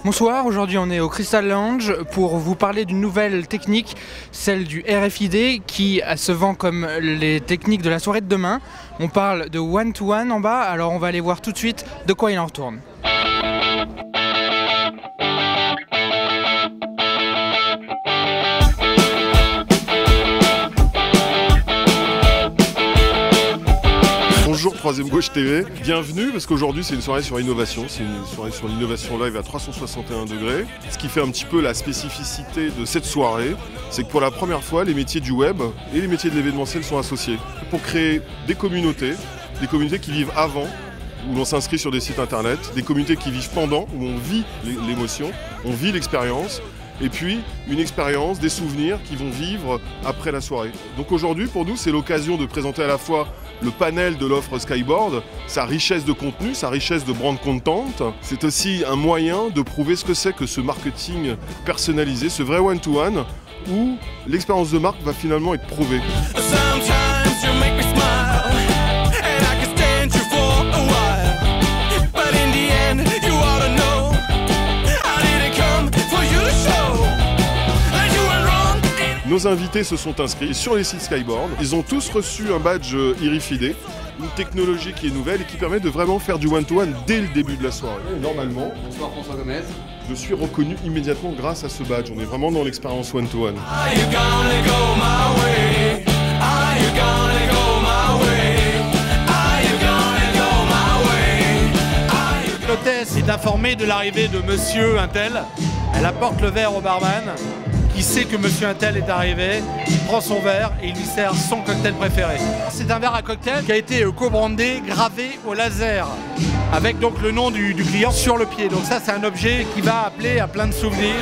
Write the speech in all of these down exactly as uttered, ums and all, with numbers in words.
Bonsoir, aujourd'hui on est au Crystal Lounge pour vous parler d'une nouvelle technique, celle du R F I D qui se vend comme les techniques de la soirée de demain. On parle de one-to-one en bas, alors on va aller voir tout de suite de quoi il en retourne. Bonjour Troisième Gauche T V, bienvenue parce qu'aujourd'hui c'est une soirée sur l'innovation, c'est une soirée sur l'innovation live à trois cent soixante et un degrés. Ce qui fait un petit peu la spécificité de cette soirée, c'est que pour la première fois les métiers du web et les métiers de l'événementiel sont associés pour créer des communautés, des communautés qui vivent avant, où l'on s'inscrit sur des sites internet, des communautés qui vivent pendant, où on vit l'émotion, on vit l'expérience, et puis une expérience, des souvenirs qui vont vivre après la soirée. Donc aujourd'hui pour nous c'est l'occasion de présenter à la fois le panel de l'offre Skyboard, sa richesse de contenu, sa richesse de brand content. C'est aussi un moyen de prouver ce que c'est que ce marketing personnalisé, ce vrai one-to-one, où l'expérience de marque va finalement être prouvée. Nos invités se sont inscrits sur les sites Skyboard. Ils ont tous reçu un badge R F I D, une technologie qui est nouvelle et qui permet de vraiment faire du one-to-one dès le début de la soirée. Et normalement, bonsoir François Gomez. Je suis reconnu immédiatement grâce à ce badge. On est vraiment dans l'expérience one-to-one. L'hôtesse est informée de l'arrivée de Monsieur Untel. Elle apporte le verre au barman, qui sait que Monsieur Untel est arrivé, il prend son verre et il lui sert son cocktail préféré. C'est un verre à cocktail qui a été co-brandé, gravé au laser, avec donc le nom du, du client sur le pied. Donc ça c'est un objet qui va appeler à plein de souvenirs.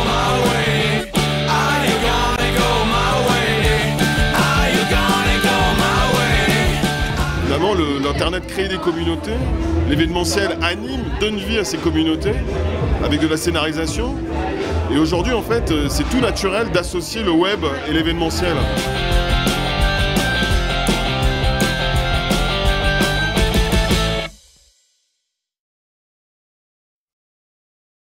Évidemment, l'internet crée des communautés, l'événementiel anime, donne vie à ces communautés, avec de la scénarisation. Et aujourd'hui, en fait, c'est tout naturel d'associer le web et l'événementiel.